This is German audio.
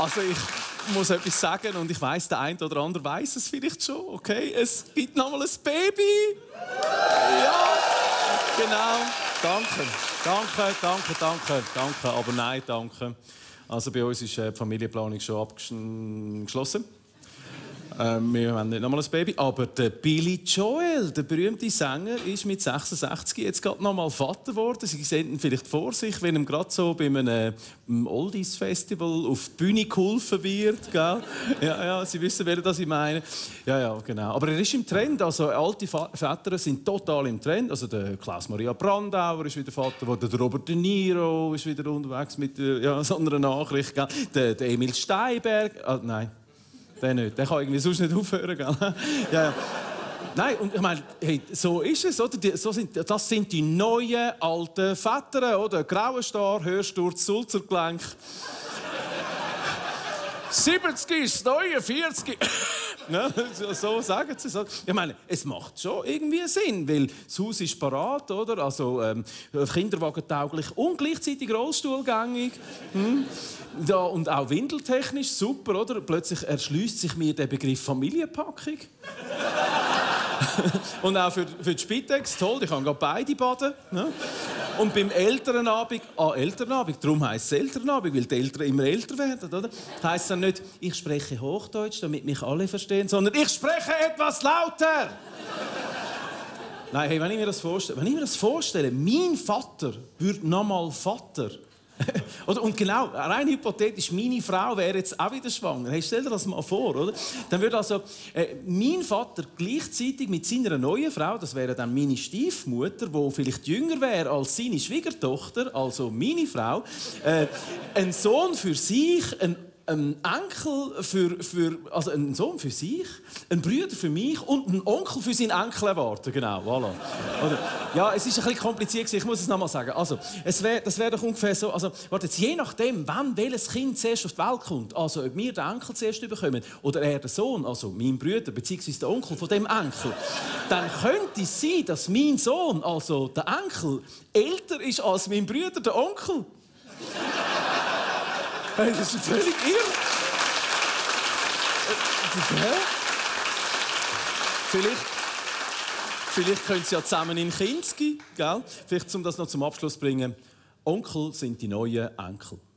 Also ich muss etwas sagen und ich weiss, der eine oder andere weiss es vielleicht schon. Okay, es gibt noch mal ein Baby. Ja, genau. Danke. Aber nein, danke. Also bei uns ist die Familienplanung schon abgeschlossen. Wir haben nicht noch mal ein Baby. Aber der Billy Joel, der berühmte Sänger, ist mit 66 jetzt gerade noch mal Vater geworden. Sie sehen ihn vielleicht vor sich, wenn ihm gerade so bei einem Oldies-Festival auf die Bühne geholfen wird. Gell? Ja, Sie wissen, wer das ich meine. Ja, genau. Aber er ist im Trend. Also alte Väter sind total im Trend. Also der Klaus-Maria Brandauer ist wieder Vater geworden. Der Robert De Niro ist wieder unterwegs mit so einer Nachricht. Gell? Der Emil Steinberg. Nein. Der nicht. Der kann irgendwie sonst nicht aufhören. Gell? Ja. Nein, und ich meine, hey, so ist es. Oder? Das sind die neuen alten Väter. Oder? Grauer Star, Hörsturz, Sulzergelenk. 70 ist 49. Ne? So sagen sie es. Ich meine, es macht schon irgendwie Sinn, weil das Haus ist parat, oder? Also kinderwagentauglich und gleichzeitig rollstuhlgängig. Ja, und auch windeltechnisch super, oder? Plötzlich erschließt sich mir der Begriff Familienpackung. Und auch für die Spitex, toll, ich kann gerade beide baden. Ne? Und beim Elternabend, darum heisst es Elternabend, weil die Eltern immer älter werden, oder? Heisst dann nicht, ich spreche Hochdeutsch, damit mich alle verstehen, sondern ich spreche etwas lauter! Nein, hey, wenn ich mir das vorstelle, mein Vater würde nochmal Vater. Und genau, rein hypothetisch, meine Frau wäre jetzt auch wieder schwanger. Hey, stell dir das mal vor, oder? Dann würde also mein Vater gleichzeitig mit seiner neuen Frau, das wäre dann meine Stiefmutter, die vielleicht jünger wäre als seine Schwiegertochter, also meine Frau, einen Sohn für sich, ein Enkel also einen Sohn für sich, einen Bruder für mich und einen Onkel für seinen Enkel erwarten. Genau, voilà. Oder, ja, es ist ein bisschen kompliziert, ich muss es noch mal sagen. Also, das wäre doch ungefähr so, also, warte jetzt, je nachdem, wann welches Kind zuerst auf die Welt kommt, also ob wir den Enkel zuerst bekommen oder er den Sohn, also mein Bruder bzw. der Onkel von dem Enkel, dann könnte es sein, dass mein Sohn, also der Enkel, älter ist als mein Bruder, der Onkel. Hey, das ist völlig irre. Vielleicht können sie ja zusammen in Kinski, gell? Vielleicht, um das noch zum Abschluss zu bringen. Onkel sind die neuen Enkel.